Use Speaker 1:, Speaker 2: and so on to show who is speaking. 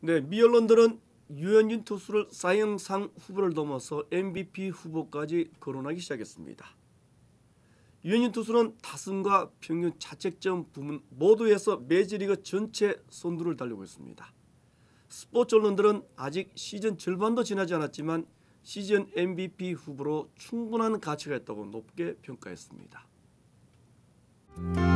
Speaker 1: 네, 미 언론들은 유현진 투수를 사이영상 후보를 넘어서 MVP 후보까지 거론하기 시작했습니다. 유현진 투수는 타순과 평균 자책점 부문 모두에서 메이저리그 전체 선두를 달리고 있습니다. 스포츠 언론들은 아직 시즌 절반도 지나지 않았지만 시즌 MVP 후보로 충분한 가치가 있다고 높게 평가했습니다.